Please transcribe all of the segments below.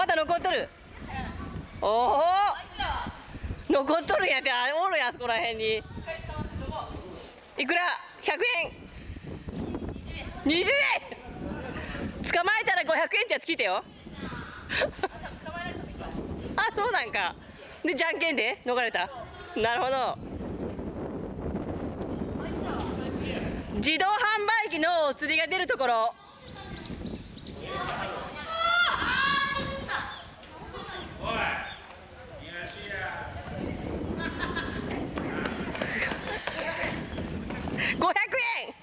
まだ残っとる。おお、残っとるんやって。おるや、あそこらへんに。いくら？100円。20円。捕まえたら500円ってやつ聞いてよ。あ、そうなんか。で、じゃんけんで逃れた。なるほど。自動販売機のお釣りが出るところ。500円。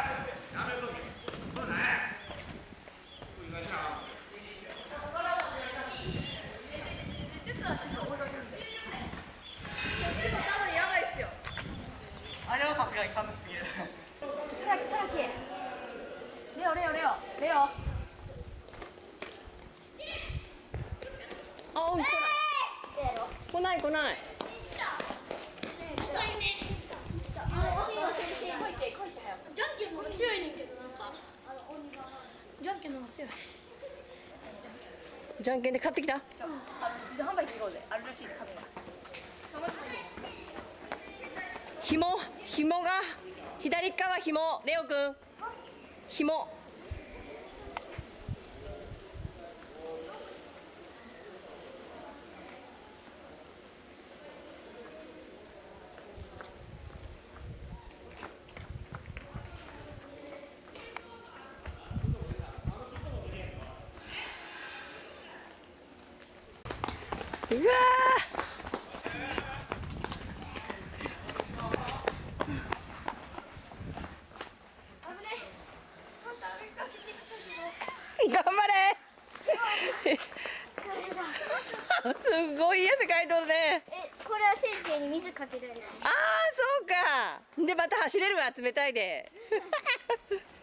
あれはさすがに軽すぎる。 さらきレオあ、来ない来ない。 じゃんけんの方が強いねんけど、なんかじゃんけんの方が強い。 じゃんけんで買ってきた。 自動販売機行こうぜ。あるらしいで買うの。 紐が左側紐。レオくん紐。うわー、頑張れ。すごい汗かいとるね。 これは先生に水かけられる。 ああ、そうか。でまた走れるわ、冷たいで。